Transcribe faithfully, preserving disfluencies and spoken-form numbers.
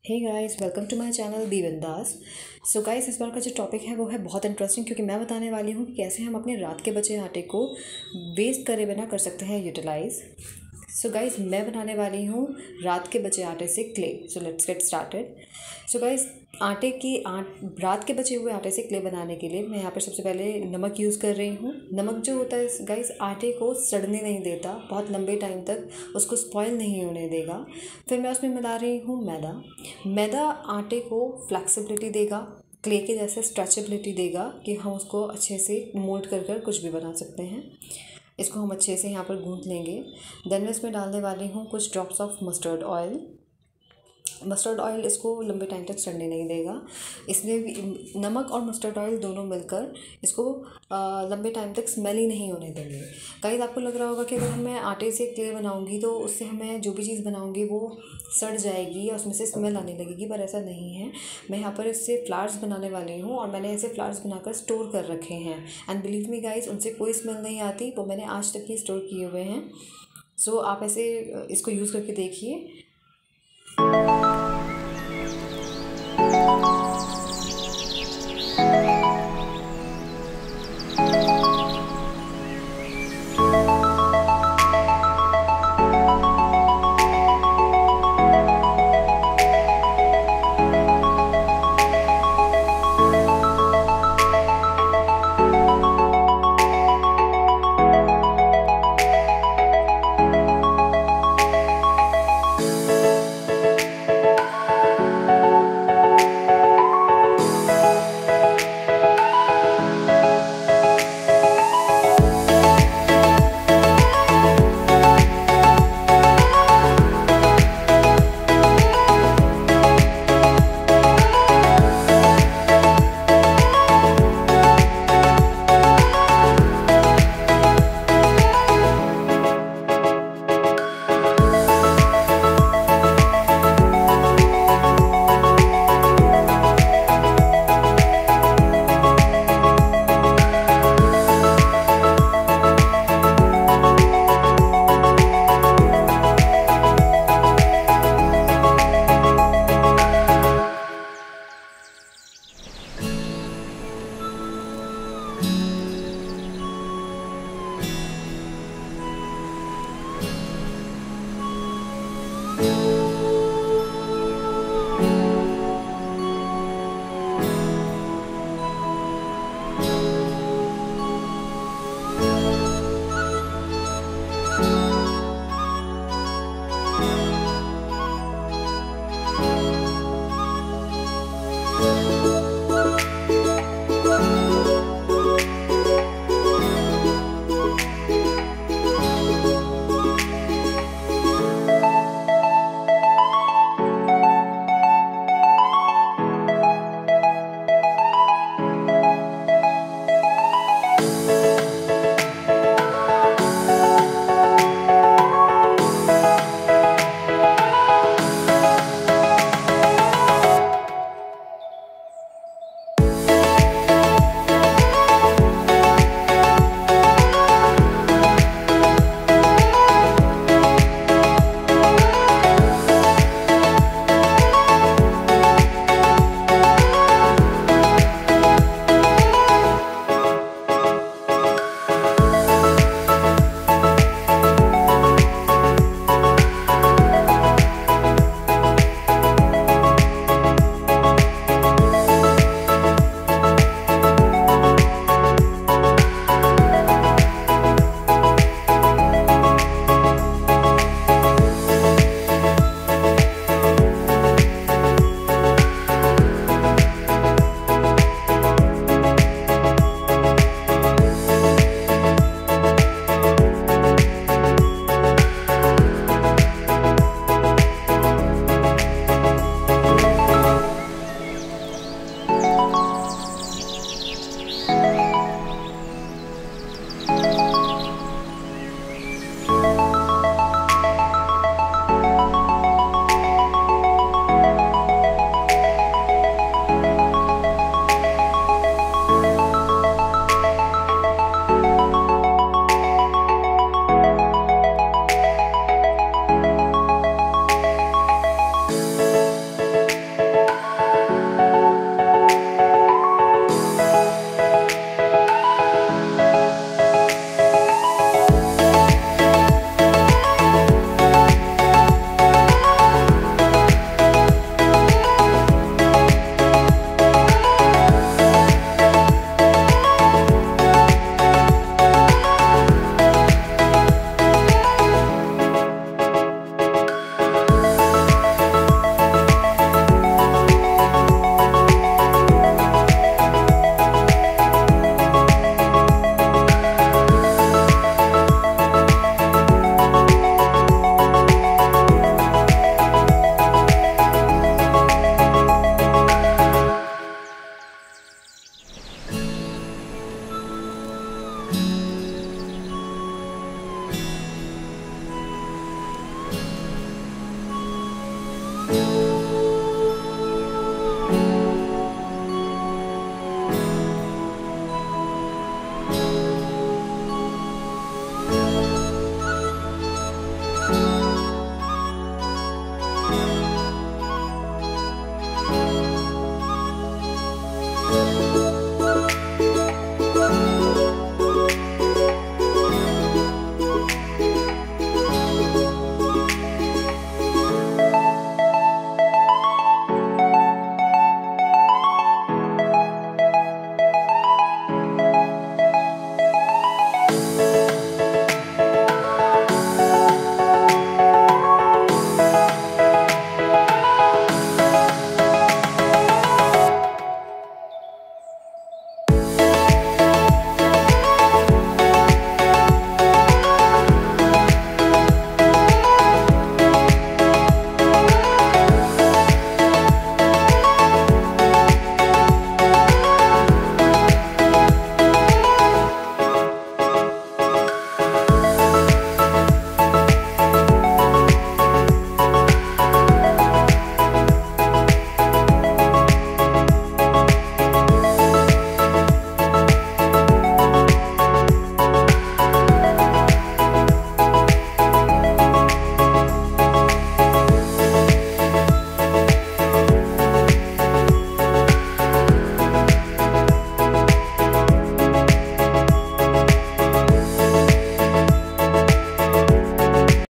Hey guys, welcome to my channel बी.These। So guys, इस बार का जो टॉपिक है वो है बहुत इंटरेस्टिंग, क्योंकि मैं बताने वाली हूँ कि कैसे हम अपने रात के बचे आटे को वेस्ट करे बिना कर सकते हैं यूटिलाइज। सो गाइस, मैं बनाने वाली हूँ रात के बचे आटे से clay. So let's get started. So guys, आटे की आट रात के बचे हुए आटे से क्ले बनाने के लिए मैं यहाँ पर सबसे पहले नमक यूज़ कर रही हूँ। नमक जो होता है गाइस, आटे को सड़ने नहीं देता, बहुत लंबे टाइम तक उसको स्पॉइल नहीं होने देगा। फिर मैं उसमें मिला रही हूँ मैदा। मैदा आटे को फ्लेक्सिबिलिटी देगा, क्ले के जैसे स्ट्रेचेबिलिटी देगा कि हम उसको अच्छे से मोल्ड कर कर कुछ भी बना सकते हैं। इसको हम अच्छे से यहाँ पर गूंथ लेंगे। देन मैं इसमें डालने वाली हूँ कुछ drops of mustard oil. Mustard oil इसको लंबे टाइम तक सड़ने नहीं देगा, इसलिए भी नमक और मस्टर्ड ऑयल दोनों मिलकर इसको लंबे टाइम तक स्मेल ही नहीं होने देंगे। कहीं आपको लग रहा होगा कि अगर मैं आटे से क्ले बनाऊंगी तो उससे हमें जो भी चीज़ बनाऊंगी वो सड़ जाएगी या उसमें से स्मेल आने लगेगी, पर ऐसा नहीं है। मैं यहाँ पर इससे फ्लावर्स बनाने वाली हूँ और मैंने ऐसे फ्लावर्स बनाकर स्टोर कर रखे हैं। एंड बिलीव मी गाइस, उनसे कोई स्मेल नहीं आती, वो मैंने आज तक ही स्टोर किए हुए हैं। सो so, आप ऐसे इसको यूज़ करके देखिए।